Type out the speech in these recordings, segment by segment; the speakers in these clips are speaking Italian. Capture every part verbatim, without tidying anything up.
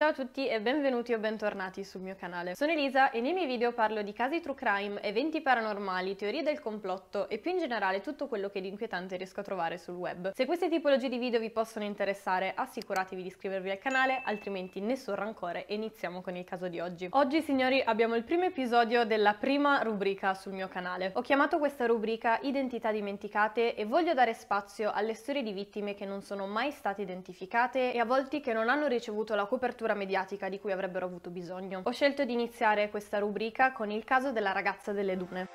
Ciao a tutti e benvenuti o bentornati sul mio canale. Sono Elisa e nei miei video parlo di casi true crime, eventi paranormali, teorie del complotto e più in generale tutto quello che di inquietante riesco a trovare sul web. Se queste tipologie di video vi possono interessare, assicuratevi di iscrivervi al canale, altrimenti nessun rancore e iniziamo con il caso di oggi. Oggi, signori, abbiamo il primo episodio della prima rubrica sul mio canale. Ho chiamato questa rubrica Identità dimenticate e voglio dare spazio alle storie di vittime che non sono mai state identificate e a volti che non hanno ricevuto la copertura mediatica di cui avrebbero avuto bisogno. Ho scelto di iniziare questa rubrica con il caso della ragazza delle dune.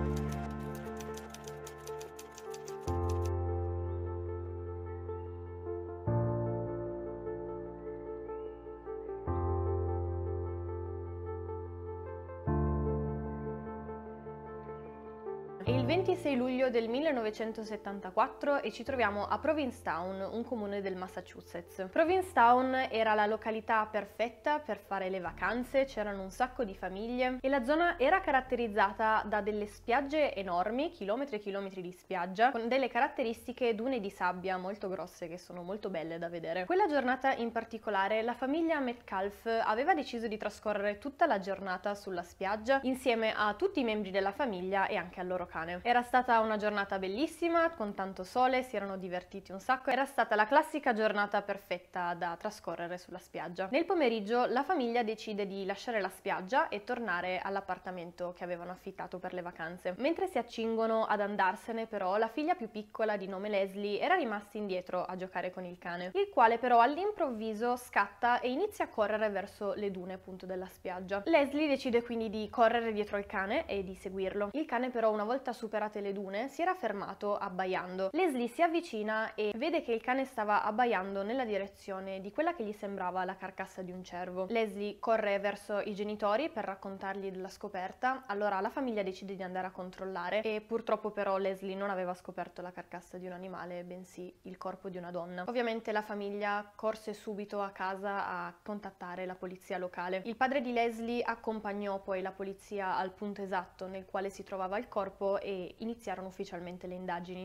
È il ventisei luglio del millenovecentosettantaquattro e ci troviamo a Provincetown, un comune del Massachusetts. Provincetown era la località perfetta per fare le vacanze, c'erano un sacco di famiglie e la zona era caratterizzata da delle spiagge enormi, chilometri e chilometri di spiaggia, con delle caratteristiche dune di sabbia molto grosse che sono molto belle da vedere. Quella giornata in particolare la famiglia Metcalf aveva deciso di trascorrere tutta la giornata sulla spiaggia insieme a tutti i membri della famiglia e anche al loro cane. Era stata una giornata bellissima, con tanto sole, si erano divertiti un sacco, era stata la classica giornata perfetta da trascorrere sulla spiaggia. Nel pomeriggio la famiglia decide di lasciare la spiaggia e tornare all'appartamento che avevano affittato per le vacanze. Mentre si accingono ad andarsene, però, la figlia più piccola di nome Leslie era rimasta indietro a giocare con il cane, il quale però all'improvviso scatta e inizia a correre verso le dune appunto della spiaggia. Leslie decide quindi di correre dietro il cane e di seguirlo. Il cane però, una volta superate le dune, si era fermato abbaiando. Leslie si avvicina e vede che il cane stava abbaiando nella direzione di quella che gli sembrava la carcassa di un cervo. Leslie corre verso i genitori per raccontargli della scoperta, allora la famiglia decide di andare a controllare e purtroppo però Leslie non aveva scoperto la carcassa di un animale, bensì il corpo di una donna. Ovviamente la famiglia corse subito a casa a contattare la polizia locale. Il padre di Leslie accompagnò poi la polizia al punto esatto nel quale si trovava il corpo e iniziarono ufficialmente le indagini.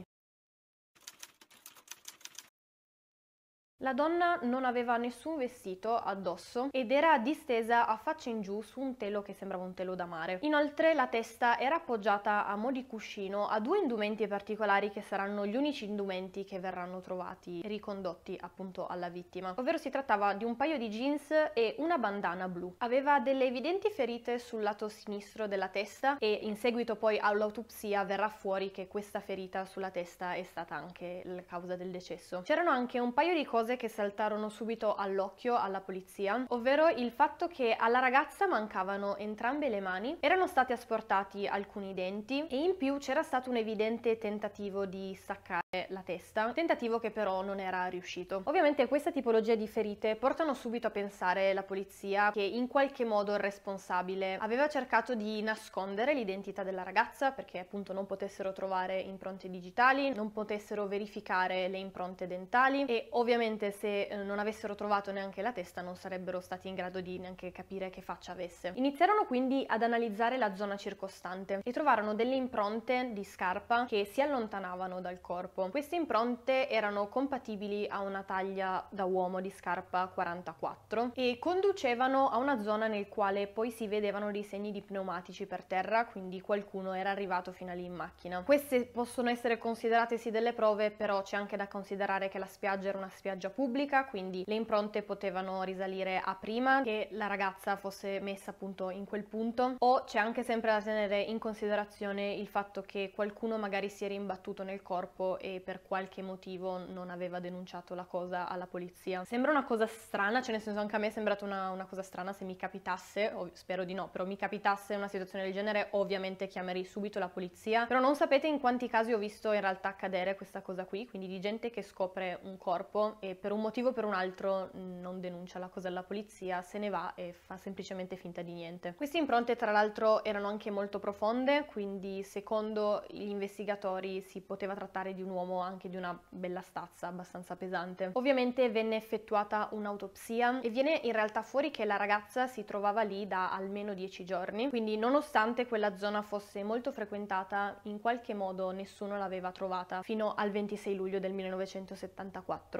La donna non aveva nessun vestito addosso ed era distesa a faccia in giù su un telo che sembrava un telo da mare. Inoltre la testa era appoggiata a mo' di cuscino a due indumenti particolari che saranno gli unici indumenti che verranno trovati e ricondotti appunto alla vittima, ovvero si trattava di un paio di jeans e una bandana blu. Aveva delle evidenti ferite sul lato sinistro della testa e in seguito poi all'autopsia verrà fuori che questa ferita sulla testa è stata anche la causa del decesso. C'erano anche un paio di cose che saltarono subito all'occhio alla polizia, ovvero il fatto che alla ragazza mancavano entrambe le mani, erano stati asportati alcuni denti e in più c'era stato un evidente tentativo di staccare la testa, tentativo che però non era riuscito. Ovviamente questa tipologia di ferite portano subito a pensare la polizia che in qualche modo il responsabile aveva cercato di nascondere l'identità della ragazza perché appunto non potessero trovare impronte digitali, non potessero verificare le impronte dentali e ovviamente se non avessero trovato neanche la testa non sarebbero stati in grado di neanche capire che faccia avesse. Iniziarono quindi ad analizzare la zona circostante e trovarono delle impronte di scarpa che si allontanavano dal corpo. Queste impronte erano compatibili a una taglia da uomo di scarpa quarantaquattro e conducevano a una zona nel quale poi si vedevano dei segni di pneumatici per terra, quindi qualcuno era arrivato fino a lì in macchina. Queste possono essere considerate sì delle prove, però c'è anche da considerare che la spiaggia era una spiaggia pubblica, quindi le impronte potevano risalire a prima che la ragazza fosse messa appunto in quel punto, o c'è anche sempre da tenere in considerazione il fatto che qualcuno magari si era imbattuto nel corpo e per qualche motivo non aveva denunciato la cosa alla polizia. Sembra una cosa strana, cioè nel senso anche a me è sembrata una, una cosa strana se mi capitasse, o spero di no, però mi capitasse una situazione del genere ovviamente chiamerei subito la polizia, però non sapete in quanti casi ho visto in realtà accadere questa cosa qui, quindi di gente che scopre un corpo e per un motivo o per un altro non denuncia la cosa alla polizia, se ne va e fa semplicemente finta di niente. Queste impronte tra l'altro erano anche molto profonde, quindi secondo gli investigatori si poteva trattare di un uomo anche di una bella stazza, abbastanza pesante. Ovviamente venne effettuata un'autopsia e viene in realtà fuori che la ragazza si trovava lì da almeno dieci giorni, quindi nonostante quella zona fosse molto frequentata, in qualche modo nessuno l'aveva trovata fino al ventisei luglio del millenovecentosettantaquattro. Ovviamente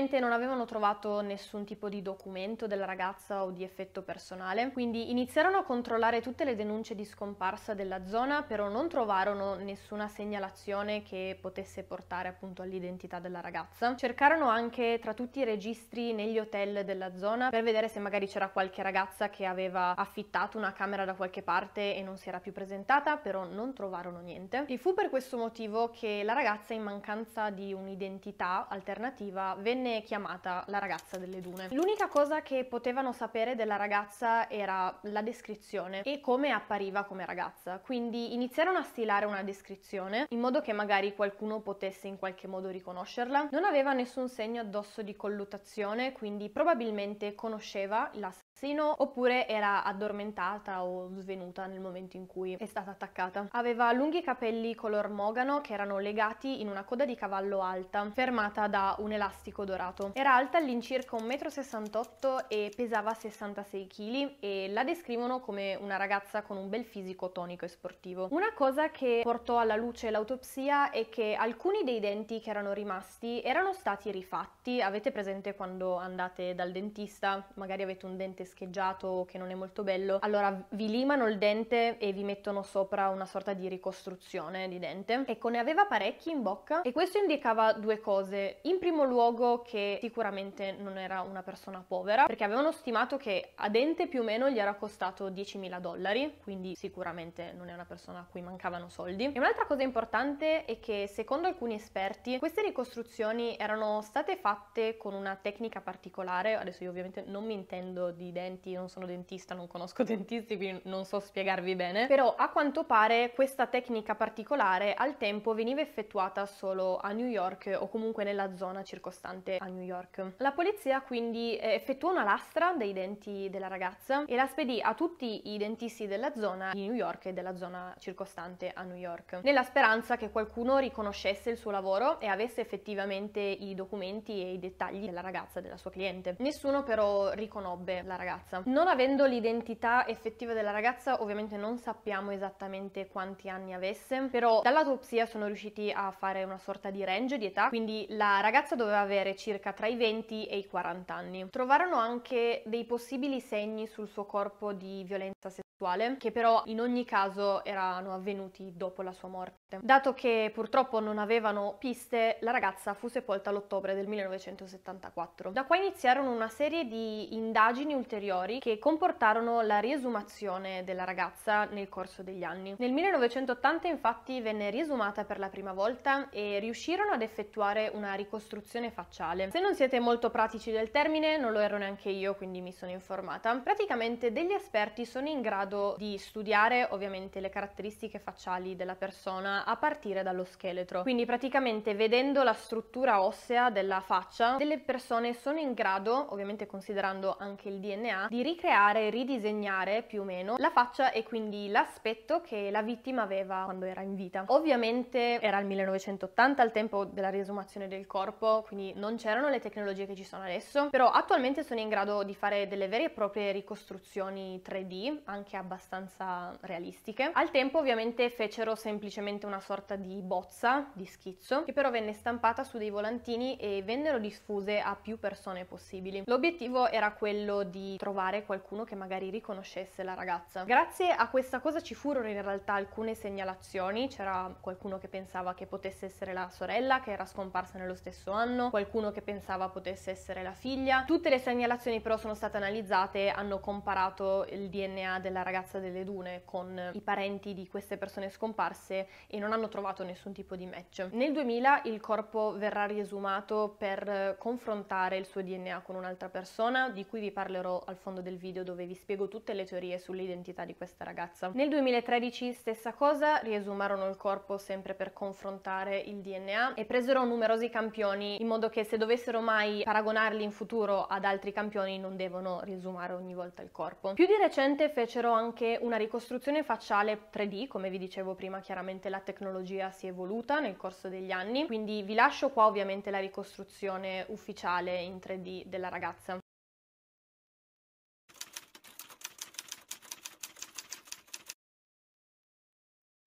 Ovviamente non avevano trovato nessun tipo di documento della ragazza o di effetto personale, quindi iniziarono a controllare tutte le denunce di scomparsa della zona, però non trovarono nessuna segnalazione che potesse portare appunto all'identità della ragazza. Cercarono anche tra tutti i registri negli hotel della zona per vedere se magari c'era qualche ragazza che aveva affittato una camera da qualche parte e non si era più presentata, però non trovarono niente. E fu per questo motivo che la ragazza, in mancanza di un'identità alternativa, venne chiamata la ragazza delle dune. L'unica cosa che potevano sapere della ragazza era la descrizione e come appariva come ragazza, quindi iniziarono a stilare una descrizione in modo che magari qualcuno potesse in qualche modo riconoscerla. Non aveva nessun segno addosso di colluttazione, quindi probabilmente conosceva l'assassino oppure era addormentata o svenuta nel momento in cui è stata attaccata. Aveva lunghi capelli color mogano che erano legati in una coda di cavallo alta, fermata da un elastico dorato. Era alta all'incirca un metro e sessantotto e pesava sessantasei chili e la descrivono come una ragazza con un bel fisico tonico e sportivo. Una cosa che portò alla luce l'autopsia è che alcuni dei denti che erano rimasti erano stati rifatti. Avete presente quando andate dal dentista, magari avete un dente scheggiato che non è molto bello, allora vi limano il dente e vi mettono sopra una sorta di ricostruzione di dente. Ecco, ne aveva parecchi in bocca e questo indicava due cose. In primo luogo che sicuramente non era una persona povera, perché avevano stimato che a dente più o meno gli era costato diecimila dollari, quindi sicuramente non è una persona a cui mancavano soldi. E un'altra cosa importante è che secondo alcuni esperti queste ricostruzioni erano state fatte con una tecnica particolare. Adesso io ovviamente non mi intendo di denti, non sono dentista, non conosco dentisti, quindi non so spiegarvi bene, però a quanto pare questa tecnica particolare al tempo veniva effettuata solo a New York o comunque nella zona circostante a New York. La polizia quindi effettuò una lastra dei denti della ragazza e la spedì a tutti i dentisti della zona di New York e della zona circostante a New York, nella speranza che qualcuno riconoscesse il suo lavoro e avesse effettivamente i documenti e i dettagli della ragazza, della sua cliente. Nessuno però riconobbe la ragazza. Non avendo l'identità effettiva della ragazza, ovviamente non sappiamo esattamente quanti anni avesse, però dall'autopsia sono riusciti a fare una sorta di range di età, quindi la ragazza doveva avere circa tra i venti e i quaranta anni. Trovarono anche dei possibili segni sul suo corpo di violenza sessuale, che però in ogni caso erano avvenuti dopo la sua morte. Dato che purtroppo non avevano piste, la ragazza fu sepolta all'ottobre del millenovecentosettantaquattro. Da qua iniziarono una serie di indagini ulteriori che comportarono la riesumazione della ragazza nel corso degli anni. Nel millenovecentottanta infatti venne riesumata per la prima volta e riuscirono ad effettuare una ricostruzione facciale. Se non siete molto pratici del termine, non lo ero neanche io, quindi mi sono informata. Praticamente degli esperti sono in grado di studiare ovviamente le caratteristiche facciali della persona a partire dallo scheletro. Quindi praticamente vedendo la struttura ossea della faccia, delle persone sono in grado, ovviamente considerando anche il D N A, di ricreare e ridisegnare più o meno la faccia e quindi l'aspetto che la vittima aveva quando era in vita. Ovviamente era il millenovecentottanta al tempo della riesumazione del corpo, quindi non c'erano le tecnologie che ci sono adesso, però attualmente sono in grado di fare delle vere e proprie ricostruzioni tre D, anche abbastanza realistiche. Al tempo ovviamente fecero semplicemente una sorta di bozza, di schizzo, che però venne stampata su dei volantini e vennero diffuse a più persone possibili. L'obiettivo era quello di trovare qualcuno che magari riconoscesse la ragazza. Grazie a questa cosa ci furono in realtà alcune segnalazioni. C'era qualcuno che pensava che potesse essere la sorella, che era scomparsa nello stesso anno, qualcuno che pensava potesse essere la figlia. Tutte le segnalazioni però sono state analizzate, hanno comparato il D N A della ragazza delle dune con i parenti di queste persone scomparse e non hanno trovato nessun tipo di match. Nel duemila il corpo verrà riesumato per confrontare il suo D N A con un'altra persona, di cui vi parlerò al fondo del video dove vi spiego tutte le teorie sull'identità di questa ragazza. Nel duemilatredici stessa cosa, riesumarono il corpo sempre per confrontare il D N A e presero numerosi campioni in modo che se dovessero mai paragonarli in futuro ad altri campioni non devono riesumare ogni volta il corpo. Più di recente fecero anche una ricostruzione facciale tre D, come vi dicevo prima, chiaramente la tecnologia si è evoluta nel corso degli anni, quindi vi lascio qua ovviamente la ricostruzione ufficiale in tre D della ragazza.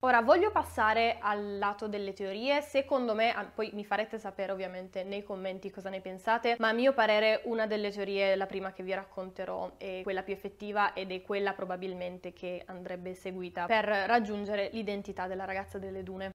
Ora voglio passare al lato delle teorie. Secondo me, poi mi farete sapere ovviamente nei commenti cosa ne pensate, ma a mio parere una delle teorie, la prima che vi racconterò, è quella più effettiva ed è quella probabilmente che andrebbe seguita per raggiungere l'identità della ragazza delle dune.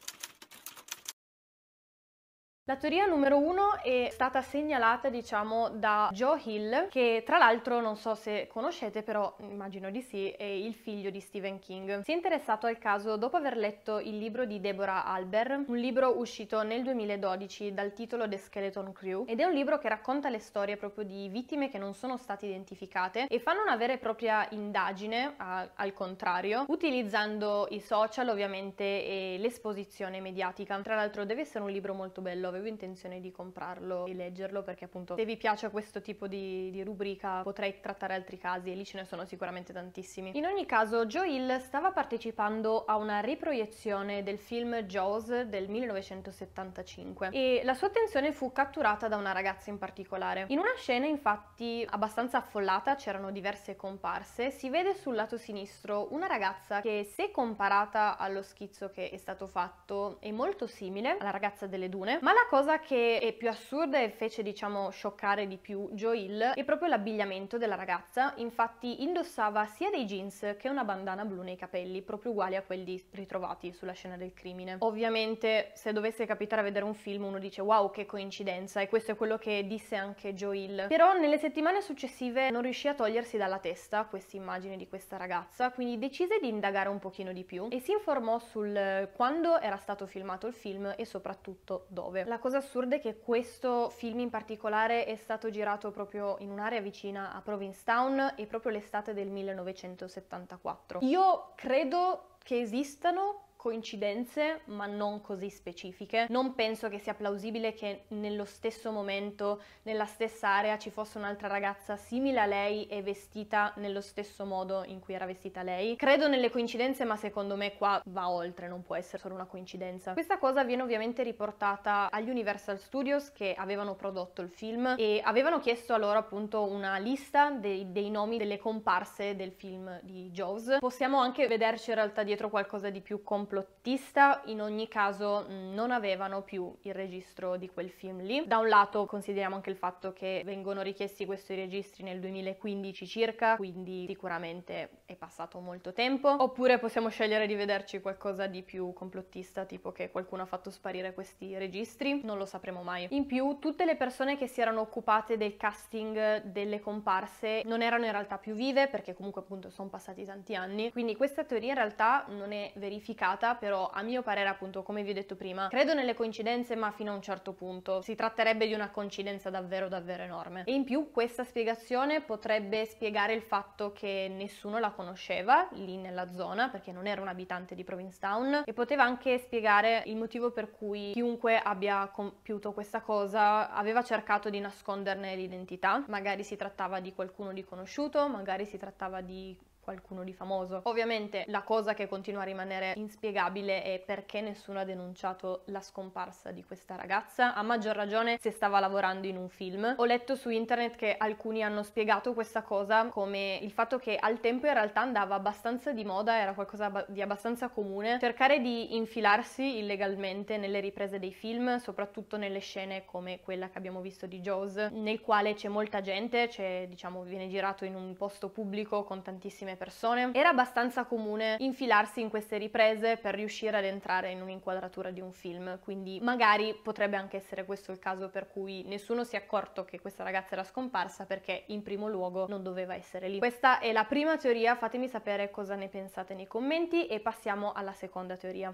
La teoria numero uno è stata segnalata, diciamo, da Joe Hill, che tra l'altro non so se conoscete, però immagino di sì, è il figlio di Stephen King. Si è interessato al caso dopo aver letto il libro di Deborah Alber, un libro uscito nel duemiladodici dal titolo The Skeleton Crew, ed è un libro che racconta le storie proprio di vittime che non sono state identificate e fanno una vera e propria indagine, a, al contrario, utilizzando i social ovviamente e l'esposizione mediatica. Tra l'altro deve essere un libro molto bello, avevo intenzione di comprarlo e leggerlo perché appunto se vi piace questo tipo di, di rubrica potrei trattare altri casi e lì ce ne sono sicuramente tantissimi. In ogni caso Joe Hill stava partecipando a una riproiezione del film Jaws del millenovecentosettantacinque e la sua attenzione fu catturata da una ragazza in particolare. In una scena infatti abbastanza affollata, c'erano diverse comparse, si vede sul lato sinistro una ragazza che, se comparata allo schizzo che è stato fatto, è molto simile alla ragazza delle dune, ma la cosa che è più assurda e fece, diciamo, scioccare di più Joe Hill è proprio l'abbigliamento della ragazza. Infatti indossava sia dei jeans che una bandana blu nei capelli, proprio uguali a quelli ritrovati sulla scena del crimine. Ovviamente se dovesse capitare a vedere un film uno dice wow, che coincidenza, e questo è quello che disse anche Joe Hill. Però nelle settimane successive non riuscì a togliersi dalla testa queste immagini di questa ragazza, quindi decise di indagare un pochino di più e si informò sul quando era stato filmato il film e soprattutto dove. La cosa assurda è che questo film in particolare è stato girato proprio in un'area vicina a Provincetown e proprio l'estate del millenovecentosettantaquattro. Io credo che esistano coincidenze, ma non così specifiche. Non penso che sia plausibile che nello stesso momento, nella stessa area, ci fosse un'altra ragazza simile a lei e vestita nello stesso modo in cui era vestita lei. Credo nelle coincidenze, ma secondo me qua va oltre, non può essere solo una coincidenza. Questa cosa viene ovviamente riportata agli Universal Studios che avevano prodotto il film e avevano chiesto a loro appunto una lista dei, dei nomi delle comparse del film di Jaws. Possiamo anche vederci in realtà dietro qualcosa di più complesso complottista. In ogni caso non avevano più il registro di quel film lì. Da un lato consideriamo anche il fatto che vengono richiesti questi registri nel duemilaquindici circa, quindi sicuramente è passato molto tempo, oppure possiamo scegliere di vederci qualcosa di più complottista, tipo che qualcuno ha fatto sparire questi registri, non lo sapremo mai. In più tutte le persone che si erano occupate del casting delle comparse non erano in realtà più vive, perché comunque appunto sono passati tanti anni, quindi questa teoria in realtà non è verificata, però a mio parere appunto, come vi ho detto prima, credo nelle coincidenze ma fino a un certo punto. Si tratterebbe di una coincidenza davvero davvero enorme. E in più questa spiegazione potrebbe spiegare il fatto che nessuno la conosceva lì nella zona, perché non era un abitante di Provincetown, e poteva anche spiegare il motivo per cui chiunque abbia compiuto questa cosa aveva cercato di nasconderne l'identità. Magari si trattava di qualcuno di conosciuto, magari si trattava di qualcuno di famoso. Ovviamente la cosa che continua a rimanere inspiegabile è perché nessuno ha denunciato la scomparsa di questa ragazza, a maggior ragione se stava lavorando in un film. Ho letto su internet che alcuni hanno spiegato questa cosa come il fatto che al tempo in realtà andava abbastanza di moda, era qualcosa di abbastanza comune, cercare di infilarsi illegalmente nelle riprese dei film, soprattutto nelle scene come quella che abbiamo visto di Jaws, nel quale c'è molta gente, c'è, diciamo, viene girato in un posto pubblico con tantissime persone. Era abbastanza comune infilarsi in queste riprese per riuscire ad entrare in un'inquadratura di un film, quindi magari potrebbe anche essere questo il caso per cui nessuno si è accorto che questa ragazza era scomparsa, perché in primo luogo non doveva essere lì. Questa è la prima teoria, fatemi sapere cosa ne pensate nei commenti e passiamo alla seconda teoria.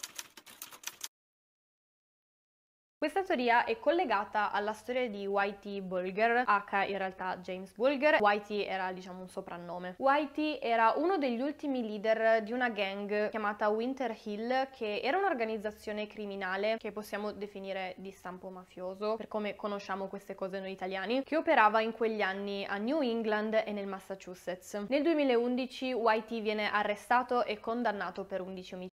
Questa teoria è collegata alla storia di Whitey Bulger, aka in realtà James Bulger. Whitey era, diciamo, un soprannome. Whitey era uno degli ultimi leader di una gang chiamata Winter Hill, che era un'organizzazione criminale che possiamo definire di stampo mafioso, per come conosciamo queste cose noi italiani, che operava in quegli anni a New England e nel Massachusetts. Nel duemilaundici Whitey viene arrestato e condannato per undici omicidi.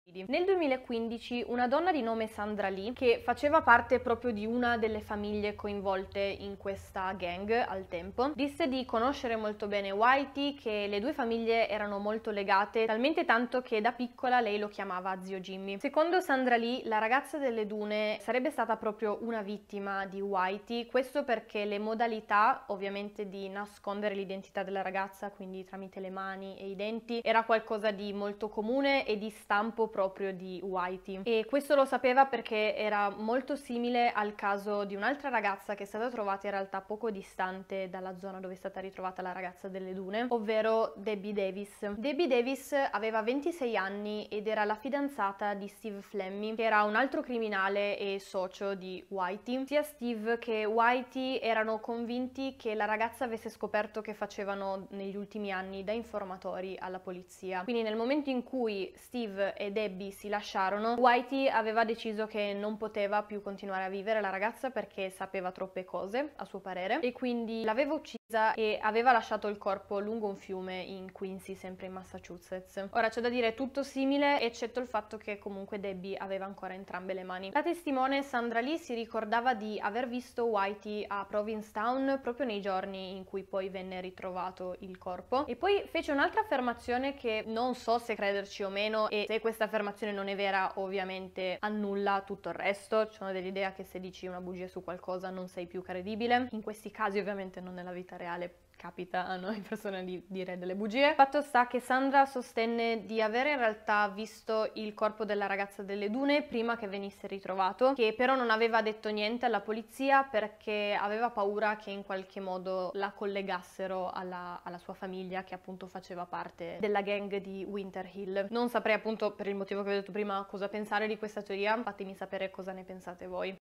Nel duemilaquindici una donna di nome Sandra Lee, che faceva parte proprio di una delle famiglie coinvolte in questa gang al tempo, disse di conoscere molto bene Whitey, che le due famiglie erano molto legate, talmente tanto che da piccola lei lo chiamava zio Jimmy. Secondo Sandra Lee, la ragazza delle dune sarebbe stata proprio una vittima di Whitey, questo perché le modalità ovviamente di nascondere l'identità della ragazza, quindi tramite le mani e i denti, era qualcosa di molto comune e di stampo proprio di Whitey, e questo lo sapeva perché era molto simile al caso di un'altra ragazza che è stata trovata in realtà poco distante dalla zona dove è stata ritrovata la ragazza delle dune, ovvero Debbie Davis. Debbie Davis aveva ventisei anni ed era la fidanzata di Steve Flemmi, che era un altro criminale e socio di Whitey. Sia Steve che Whitey erano convinti che la ragazza avesse scoperto che facevano negli ultimi anni da informatori alla polizia. Quindi nel momento in cui Steve e Debbie si lasciarono, Whitey aveva deciso che non poteva più continuare a vivere la ragazza perché sapeva troppe cose, a suo parere, e quindi l'aveva uccisa e aveva lasciato il corpo lungo un fiume in Quincy, sempre in Massachusetts. Ora c'è da dire tutto simile, eccetto il fatto che comunque Debbie aveva ancora entrambe le mani. La testimone Sandra Lee si ricordava di aver visto Whitey a Provincetown proprio nei giorni in cui poi venne ritrovato il corpo, e poi fece un'altra affermazione che non so se crederci o meno, e se questa affermazione non è vera ovviamente annulla tutto il resto. Ci sono dell'idea che se dici una bugia su qualcosa non sei più credibile. In questi casi ovviamente non nella vita reale capita a noi persone di dire delle bugie. Fatto sta che Sandra sostenne di avere in realtà visto il corpo della ragazza delle dune prima che venisse ritrovato, che però non aveva detto niente alla polizia perché aveva paura che in qualche modo la collegassero alla, alla sua famiglia, che appunto faceva parte della gang di Winter Hill. Non saprei appunto, per il motivo che ho detto prima, cosa pensare di questa teoria. Fatemi sapere cosa ne pensate voi.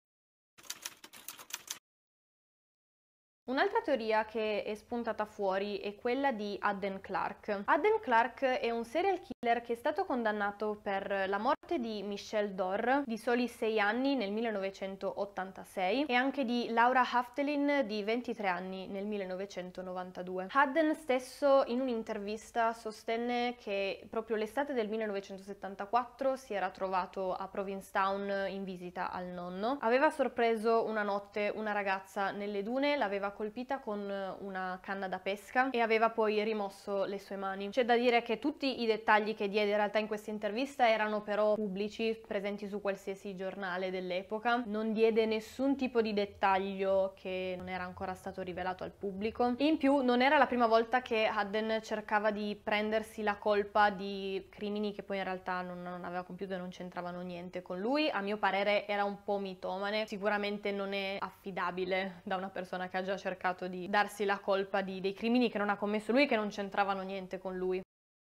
Un'altra teoria che è spuntata fuori è quella di Hadden Clark. Hadden Clark è un serial killer che è stato condannato per la morte di Michelle Dorr di soli sei anni nel millenovecentottantasei e anche di Laura Haftelin di ventitré anni nel millenovecentonovantadue. Hadden stesso in un'intervista sostenne che proprio l'estate del millenovecentosettantaquattro si era trovato a Provincetown in visita al nonno. Aveva sorpreso una notte una ragazza nelle dune, l'aveva colpita con una canna da pesca e aveva poi rimosso le sue mani. C'è da dire che tutti i dettagli che diede in realtà in questa intervista erano però pubblici, presenti su qualsiasi giornale dell'epoca. Non diede nessun tipo di dettaglio che non era ancora stato rivelato al pubblico. E in più non era la prima volta che Hadden cercava di prendersi la colpa di crimini che poi in realtà non, non aveva compiuto e non c'entravano niente con lui. A mio parere era un po' mitomane, sicuramente non è affidabile da una persona che ha già cercato di darsi la colpa di dei crimini che non ha commesso lui e che non c'entravano niente con lui.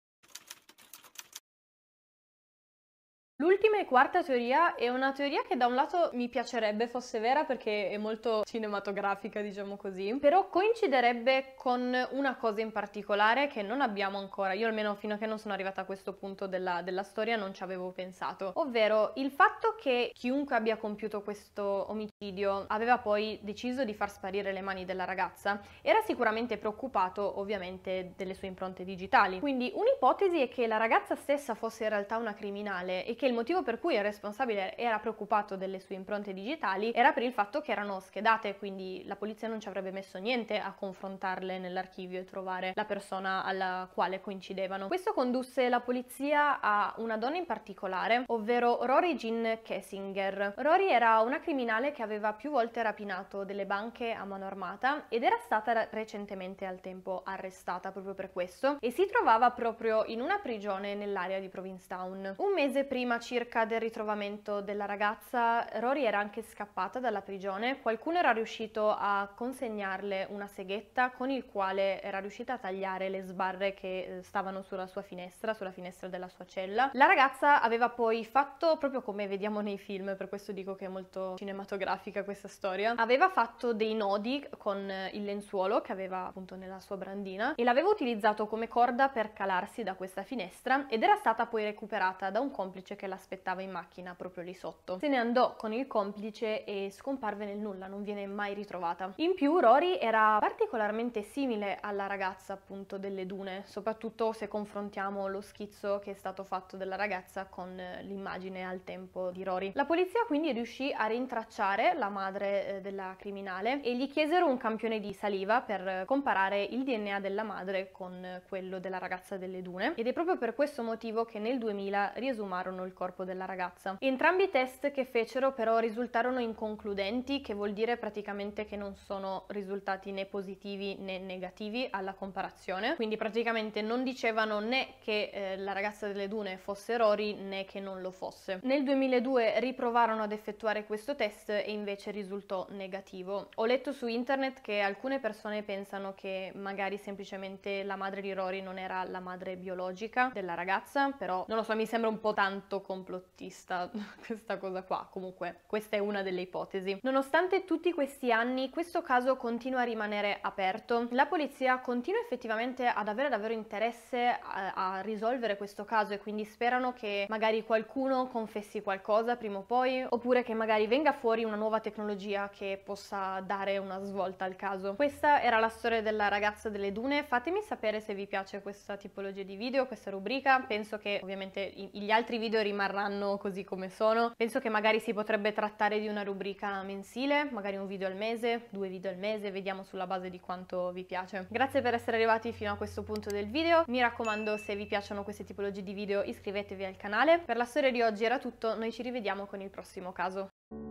L'ultima e quarta teoria è una teoria che da un lato mi piacerebbe fosse vera perché è molto cinematografica, diciamo così, però coinciderebbe con una cosa in particolare che non abbiamo ancora, io almeno fino a che non sono arrivata a questo punto della, della storia non ci avevo pensato, ovvero il fatto che chiunque abbia compiuto questo omicidio aveva poi deciso di far sparire le mani della ragazza, era sicuramente preoccupato ovviamente delle sue impronte digitali. Quindi un'ipotesi è che la ragazza stessa fosse in realtà una criminale e che il motivo per cui il responsabile era preoccupato delle sue impronte digitali era per il fatto che erano schedate, quindi la polizia non ci avrebbe messo niente a confrontarle nell'archivio e trovare la persona alla quale coincidevano. Questo condusse la polizia a una donna in particolare, ovvero Rory Jean Kessinger. Rory era una criminale che aveva più volte rapinato delle banche a mano armata ed era stata recentemente al tempo arrestata proprio per questo e si trovava proprio in una prigione nell'area di Provincetown. Un mese prima circa del ritrovamento della ragazza, Rory era anche scappata dalla prigione. Qualcuno era riuscito a consegnarle una seghetta con il quale era riuscita a tagliare le sbarre che stavano sulla sua finestra, sulla finestra della sua cella. La ragazza aveva poi fatto, proprio come vediamo nei film, per questo dico che è molto cinematografica questa storia, aveva fatto dei nodi con il lenzuolo che aveva appunto nella sua brandina e l'aveva utilizzato come corda per calarsi da questa finestra ed era stata poi recuperata da un complice che l'aspettava in macchina proprio lì sotto. Se ne andò con il complice e scomparve nel nulla, non viene mai ritrovata. In più Rory era particolarmente simile alla ragazza appunto delle dune, soprattutto se confrontiamo lo schizzo che è stato fatto della ragazza con l'immagine al tempo di Rory. La polizia quindi riuscì a rintracciare la madre eh, della criminale e gli chiesero un campione di saliva per comparare il D N A della madre con quello della ragazza delle dune, ed è proprio per questo motivo che nel duemila riesumarono il corpo della ragazza. Entrambi i test che fecero però risultarono inconcludenti, che vuol dire praticamente che non sono risultati né positivi né negativi alla comparazione, quindi praticamente non dicevano né che eh, la ragazza delle dune fosse Rory né che non lo fosse. Nel duemiladue riprovarono ad effettuare questo test e invece risultò negativo. Ho letto su internet che alcune persone pensano che magari semplicemente la madre di Rory non era la madre biologica della ragazza, però non lo so, mi sembra un po' tanto complottista questa cosa qua. Comunque questa è una delle ipotesi. Nonostante tutti questi anni questo caso continua a rimanere aperto, la polizia continua effettivamente ad avere davvero interesse a, a risolvere questo caso, e quindi sperano che magari qualcuno confessi qualcosa prima o poi, oppure che magari venga fuori una nuova tecnologia che possa dare una svolta al caso. Questa era la storia della ragazza delle dune. Fatemi sapere se vi piace questa tipologia di video, questa rubrica. Penso che ovviamente gli altri video rimarranno così come sono. Penso che magari si potrebbe trattare di una rubrica mensile, magari un video al mese, due video al mese, vediamo sulla base di quanto vi piace. Grazie per essere arrivati fino a questo punto del video. Mi raccomando, se vi piacciono queste tipologie di video iscrivetevi al canale. Per la storia di oggi era tutto, noi ci rivediamo con il prossimo caso.